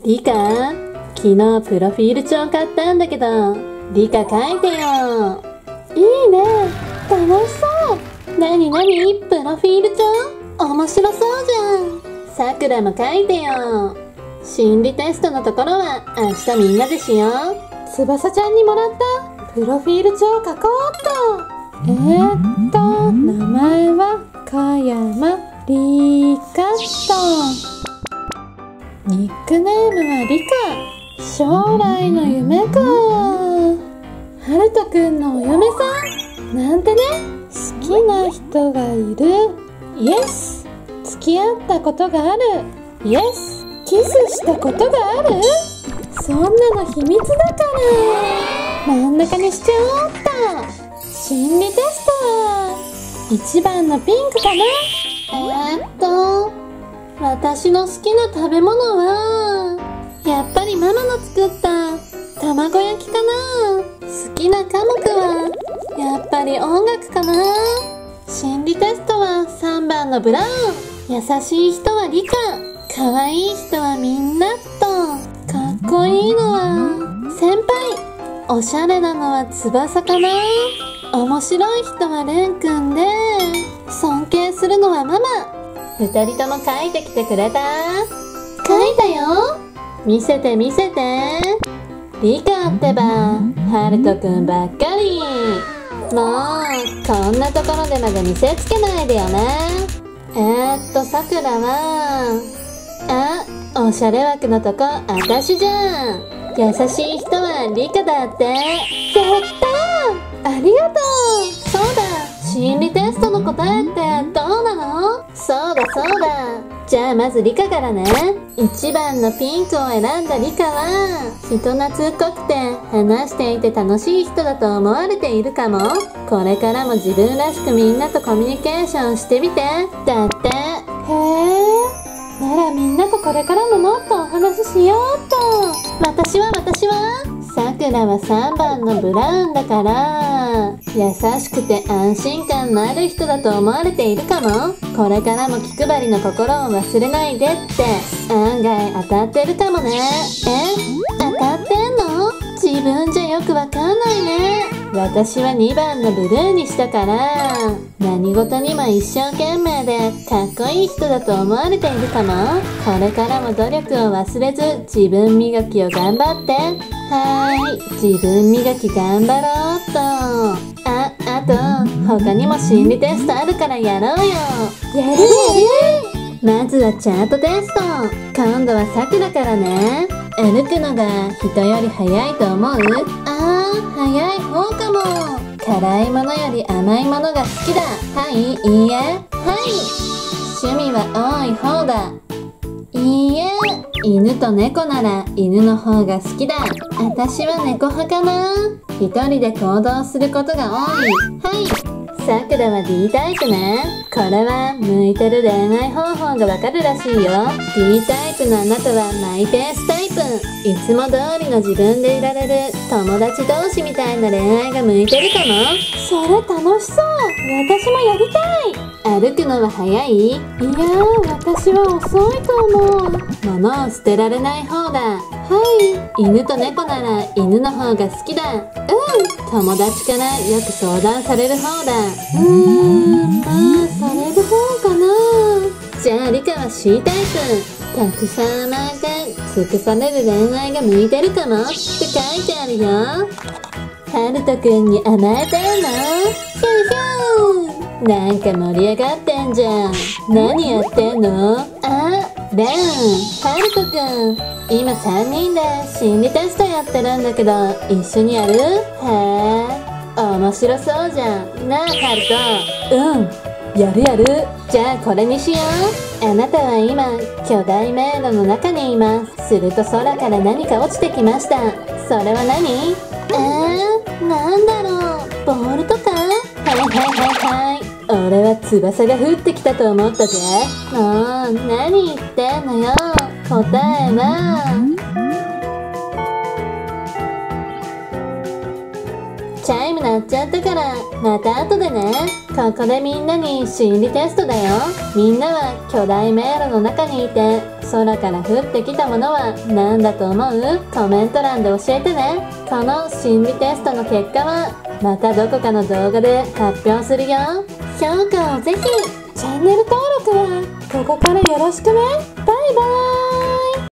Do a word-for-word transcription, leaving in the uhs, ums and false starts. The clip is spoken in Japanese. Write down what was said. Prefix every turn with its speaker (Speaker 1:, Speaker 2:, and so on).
Speaker 1: リカ、昨日プロフィール帳買ったんだけど、リカ書いてよ。いいね、楽しそう。なになに、プロフィール帳面白そうじゃん。さくらも書いてよ。心理テストのところは明日みんなでしよう。翼ちゃんにもらったプロフィール帳書こうっと。えーっと、名前はかやまりかと。ニックネームはリカ。将来の夢か。はるとくんのお嫁さんなんてね。好きな人がいる。イエス。付き合ったことがある。イエス。キスしたことがある。そんなの秘密だから真ん中にしちゃおうっと。心理テストはいちばんのピンクかな。えーっと私の好きな食べ物はやっぱりママの作った卵焼きかな。好きな科目はやっぱり音楽かな。心理テストはさんばんのブラウン。優しい人は理科。可愛い人はみんなと。かっこいいのは先輩。おしゃれなのは翼かな。面白い人はレンくんで、尊敬するのはママ。二人とも書いてきてくれた？書いたよ。見せて見せて。リカってば、ハルトくんばっかり。もう、こんなところでまで見せつけないでよね。えーっと、さくらは、あ、おしゃれ枠のとこ、あたしじゃん。優しい人はリカだって。やったー！ありがとう。そうだ、心理テストの答えってどうなの？そうだそうだ。じゃあまずリカからね。いちばんのピンクを選んだリカは、人懐っこくて話していて楽しい人だと思われているかも。これからも自分らしくみんなとコミュニケーションしてみて。だって。へえ。ならみんなとこれからももっとお話ししようっと。私は私はさくらはさんばんのブラウンだから、優しくて安心感のある人だと思われているかも。これからも気配りの心を忘れないでって案外当たってるかもね。え？当たってんの？自分じゃよくわかんないね。私はにばんのブルーにしたから、何事にも一生懸命でかっこいい人だと思われているかも。これからも努力を忘れず自分磨きを頑張って。はーい、自分磨き頑張ろうっと。あ、あと、他にも心理テストあるからやろうよ。やるやる。まずはチャートテスト。今度はさくらからね。歩くのが人より早いと思う？あー、早い方かも。辛いものより甘いものが好きだ。はい、いいえ。はい。趣味は多い方だ。いいえ。犬と猫なら犬の方が好きだ。私は猫派かな。一人で行動することが多い。はい。さくらは D タイプね。これは向いてる恋愛方法がわかるらしいよ。D タイプのあなたはマイペースタイプ。いつも通りの自分でいられる友達同士みたいな恋愛が向いてるかも。それ楽しそう。私もやりたい。歩くのは早い？いやー、私は遅いと思う。物を捨てられない方だ。はい。犬と猫なら犬の方が好きだ。うん。友達からよく相談される方だ。うーん、まあ、される方かな。じゃあリカは C タイプ。たくさん甘えて尽くされる恋愛が向いてるかもって書いてあるよ。ハルトくんに甘えてんの？ヒューヒュー。なんか盛り上がってんじゃん。何やってんの？あ、レン、ハルトくん。今さんにんで心理テストやってるんだけど、一緒にやる？へえ、面白そうじゃん。なあ、ハルト。うん、やるやる。じゃあこれにしよう。あなたは今、巨大迷路の中にいます。すると空から何か落ちてきました。それは何？えー、なんだろう。ボールとか？はいはいはいはい。俺は翼が降ってきたと思ったぜ。もう、何言ってんのよ。答えは、チャイム鳴っちゃったから、また後でね。ここでみんなに心理テストだよ。みんなは巨大迷路の中にいて、 空から降ってきたものは何だと思う？コメント欄で教えてね。この心理テストの結果はまたどこかの動画で発表するよ。評価をぜひ。チャンネル登録はここからよろしくね。バイバーイ。